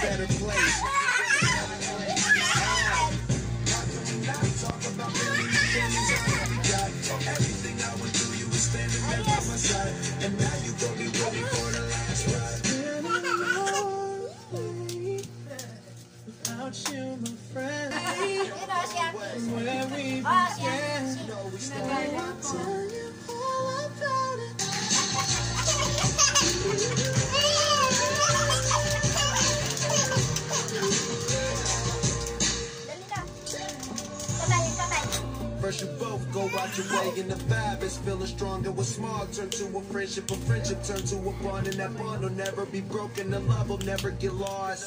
better place. Everything I went through, you were standing there by my side, and now you gon' be ready for the last ride. Without you, my friend, where we began, we started to tell you all about it. First you both go out your way, and the vibe is feeling stronger. With small turn to a friendship turn to a bond, and that bond will never be broken. The love will never get lost.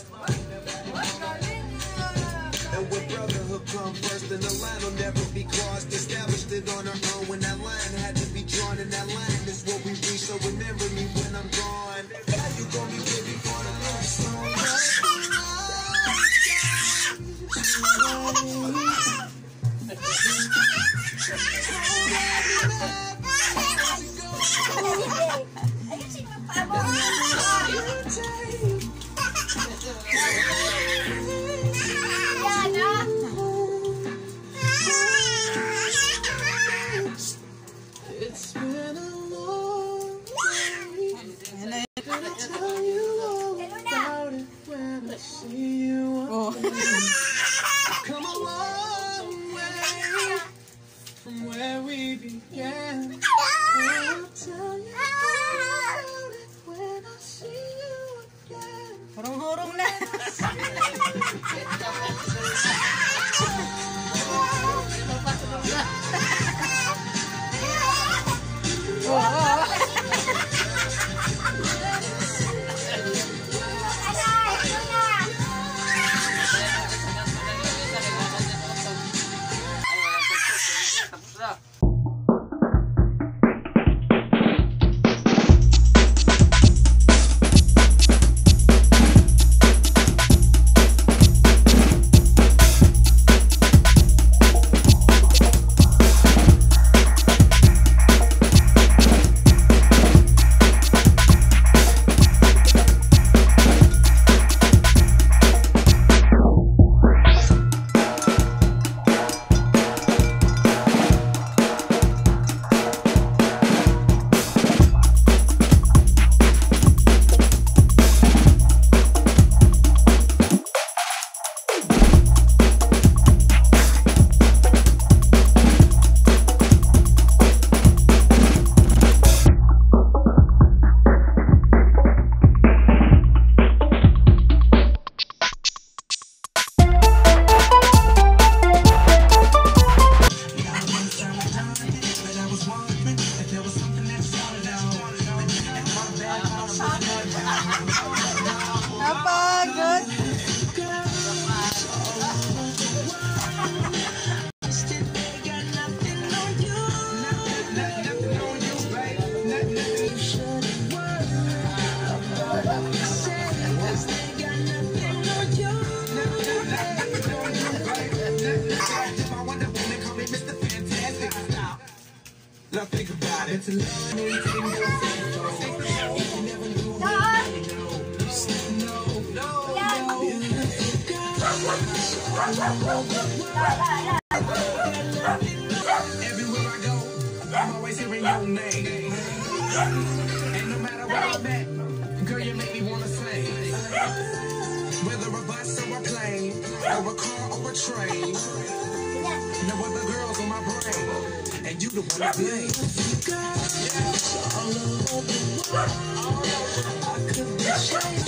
And when brotherhood come first, then the line will never be crossed. Established it on our own when that line had to be drawn, and that line is what we reach. So remember me when I'm gone. Now you gon' be with me for the last song. It's been a long day, and I'm gonna tell you all about it when I see you again. Come a long way from where we began. I'll tell you about it when I see you again. Hurung-hurung na. Now think about it. Everywhere I go, I'm always hearing your name. And no matter where I'm at, girl, you make me wanna sing. Whether a bus or a plane, or a car or a train, no other girls on my brain, and you the one to blame. All over the world, I could be changed.